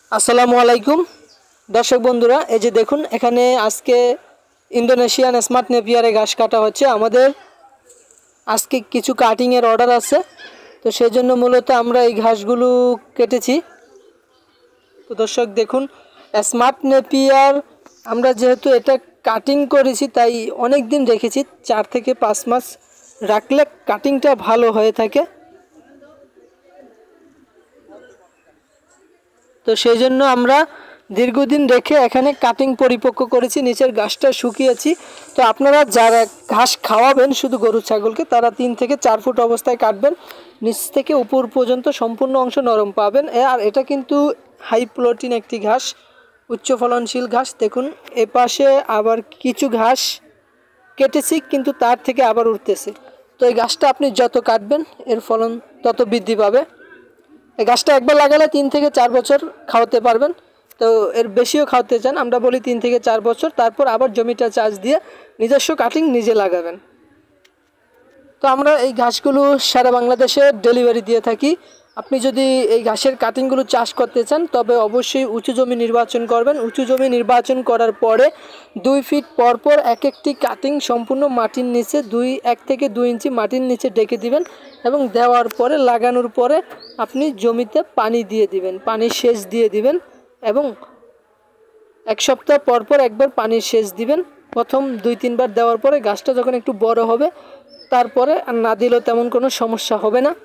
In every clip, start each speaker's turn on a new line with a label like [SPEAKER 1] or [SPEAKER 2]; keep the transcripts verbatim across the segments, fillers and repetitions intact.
[SPEAKER 1] আসসালামু আলাইকুম দর্শক বন্ধুরা, এই যে দেখুন এখানে আজকে ইন্দোনেশিয়ান স্মার্ট নেপিয়ারে ঘাস কাটা হচ্ছে। আমাদের আজকে কিছু কাটিংয়ের অর্ডার আছে, তো সেই জন্য মূলত আমরা এই ঘাসগুলো কেটেছি। তো দর্শক দেখুন, স্মার্ট নেপিয়ার আমরা যেহেতু এটা কাটিং করেছি তাই অনেক দিন রেখেছি, চার থেকে পাঁচ মাস রাখলে কাটিংটা ভালো হয়ে থাকে। তো সেই জন্য আমরা দীর্ঘদিন রেখে এখানে কাটিং পরিপক্ক করেছি, নিচের ঘাসটা শুকিয়েছি। তো আপনারা যারা ঘাস খাওয়াবেন শুধু গরু ছাগলকে, তারা তিন থেকে চার ফুট অবস্থায় কাটবেন, নিচ থেকে উপর পর্যন্ত সম্পূর্ণ অংশ নরম পাবেন। আর এটা কিন্তু হাই প্রোটিন একটি ঘাস, উচ্চ ফলনশীল ঘাস। দেখুন এ পাশে আবার কিছু ঘাস কেটেছি কিন্তু তার থেকে আবার উঠতেছে। তো এই ঘাসটা আপনি যত কাটবেন এর ফলন তত বৃদ্ধি পাবে। এই গাছটা একবার লাগালে তিন থেকে চার বছর খাওয়াতে পারবেন। তো এর বেশিও খাওয়াতে চান, আমরা বলি তিন থেকে চার বছর, তারপর আবার জমিটা চাষ দিয়ে নিজস্ব কাটিং নিজে লাগাবেন। তো আমরা এই ঘাসগুলো সারা বাংলাদেশে ডেলিভারি দিয়ে থাকি। আপনি যদি এই ঘাসের কাটিংগুলো চাষ করতে চান তবে অবশ্যই উঁচু জমি নির্বাচন করবেন। উঁচু জমি নির্বাচন করার পরে দুই ফিট পর পর এক একটি কাটিং সম্পূর্ণ মাটির নিচে দুই এক থেকে দুই ইঞ্চি মাটির নিচে ডেকে দিবেন এবং দেওয়ার পরে লাগানোর পরে আপনি জমিতে পানি দিয়ে দিবেন, পানি সেচ দিয়ে দিবেন এবং এক সপ্তাহ পর পর একবার পানির সেচ দিবেন। প্রথম দুই তিনবার দেওয়ার পরে গাছটা যখন একটু বড় হবে তারপরে আর না দিলেও তেমন কোনো সমস্যা হবে না।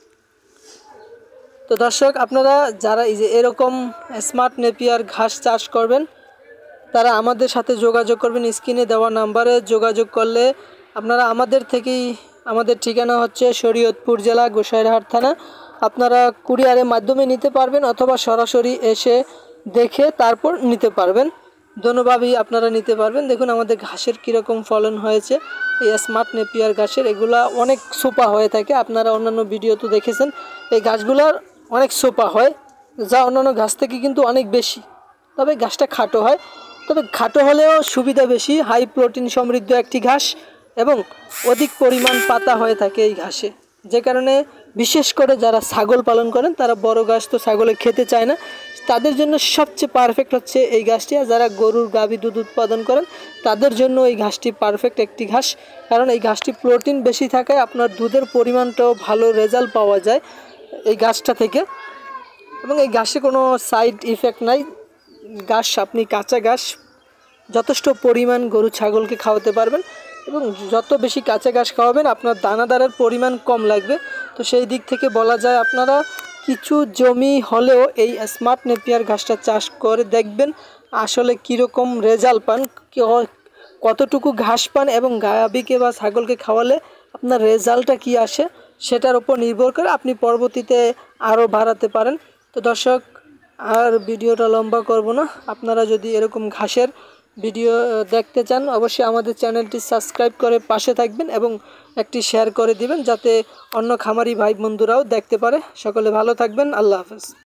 [SPEAKER 1] তো দর্শক, আপনারা যারা এই যে এরকম স্মার্ট নেপিয়ার ঘাস চাষ করবেন তারা আমাদের সাথে যোগাযোগ করবেন। স্ক্রিনে দেওয়া নাম্বারে যোগাযোগ করলে আপনারা আমাদের থেকেই, আমাদের ঠিকানা হচ্ছে শরীয়তপুর জেলা গোসাইরহাট থানা, আপনারা কুরিয়ারের মাধ্যমে নিতে পারবেন অথবা সরাসরি এসে দেখে তারপর নিতে পারবেন। ধন্যবাদই আপনারা নিতে পারবেন। দেখুন আমাদের ঘাসের কীরকম ফলন হয়েছে, এই স্মার্ট নেপিয়ার ঘাসের এগুলা অনেক সোপা হয়ে থাকে। আপনারা অন্যান্য ভিডিও তো দেখেছেন, এই ঘাসগুলার অনেক সোপা হয়, যা অন্যান্য ঘাস থেকে কিন্তু অনেক বেশি। তবে ঘাসটা খাটো হয়, তবে খাটো হলেও সুবিধা বেশি। হাই প্রোটিন সমৃদ্ধ একটি ঘাস এবং অধিক পরিমাণ পাতা হয়ে থাকে এই ঘাসে, যে কারণে বিশেষ করে যারা ছাগল পালন করেন তারা বড় ঘাস তো ছাগলে খেতে চায় না, তাদের জন্য সবচেয়ে পারফেক্ট হচ্ছে এই ঘাসটি। আর যারা গরুর গাভী দুধ উৎপাদন করেন তাদের জন্য এই ঘাসটি পারফেক্ট একটি ঘাস, কারণ এই ঘাসটি প্রোটিন বেশি থাকায় আপনার দুধের পরিমাণটাও ভালো রেজাল্ট পাওয়া যায় এই ঘাসটা থেকে। এবং এই ঘাসে কোনো সাইড ইফেক্ট নাই। ঘাস আপনি কাঁচা ঘাস যথেষ্ট পরিমাণ গরু ছাগলকে খাওয়াতে পারবেন এবং যত বেশি কাঁচা ঘাস খাওয়াবেন আপনার দানাদারের পরিমাণ কম লাগবে। তো সেই দিক থেকে বলা যায় আপনারা কিছু জমি হলেও এই স্মার্ট নেপিয়ার ঘাসটা চাষ করে দেখবেন আসলে কীরকম রেজাল্ট পান, কতটুকু ঘাস পান এবং গাভীকে বা ছাগলকে খাওয়ালে আপনার রেজাল্টটা কী আসে সেটার উপর নির্ভর করে আপনি পরবর্তীতে আরও বাড়াতে পারেন। তো দর্শক, আর ভিডিওটা লম্বা করব না। আপনারা যদি এরকম ঘাসের ভিডিও দেখতে চান অবশ্যই আমাদের চ্যানেলটি সাবস্ক্রাইব করে পাশে থাকবেন এবং একটি শেয়ার করে দিবেন যাতে অন্য খামারি ভাই বন্ধুরাও দেখতে পারে। সকলে ভালো থাকবেন, আল্লাহ হাফেজ।